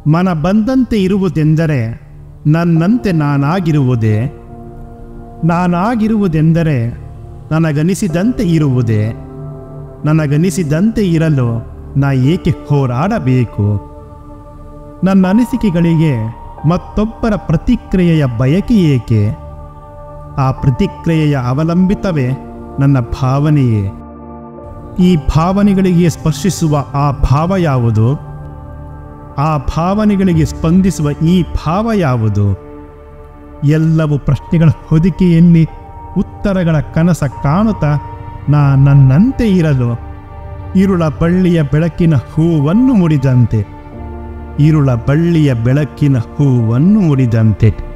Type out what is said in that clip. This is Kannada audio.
ಮನ ಬಂದಂತೆ ಇರುವುದೆಂದರೆ ನನ್ನಂತೆ ನಾನಾಗಿರುವುದೇ? ನಾನಾಗಿರುವುದೆಂದರೆ ನನಗನಿಸಿದಂತೆ ಇರುವುದೇ? ನನಗನಿಸಿದಂತೆ ಇರಲು ನಾ ಏಕೆ ಹೋರಾಡಬೇಕು? ನನ್ನ ಅನಿಸಿಕೆಗಳಿಗೆ ಮತ್ತೊಬ್ಬರ ಪ್ರತಿಕ್ರಿಯೆಯ ಬಯಕೆ ಏಕೆ? ಆ ಪ್ರತಿಕ್ರಿಯೆಯ ಅವಲಂಬಿತವೇ ನನ್ನ ಭಾವನೆಯೇ. ಈ ಭಾವನೆಗಳಿಗೆ ಸ್ಪರ್ಶಿಸುವ ಆ ಭಾವ ಯಾವುದು? ಆ ಭಾವನೆಗಳಿಗೆ ಸ್ಪಂದಿಸುವ ಈ ಭಾವ ಯಾವುದು? ಎಲ್ಲವೂ ಪ್ರಶ್ನೆಗಳ ಹೊದಿಕೆಯಲ್ಲಿ ಉತ್ತರಗಳ ಕನಸ ಕಾಣುತ್ತಾ ನನ್ನಂತೆ ಇರಲು ಇರುಳ ಬಳ್ಳಿಯ ಬೆಳಕಿನ ಹೂವನ್ನು ಮುಡಿದಂತೆ, ಇರುಳ ಬಳ್ಳಿಯ ಬೆಳಕಿನ ಹೂವನ್ನು ಮುಡಿದಂತೆ.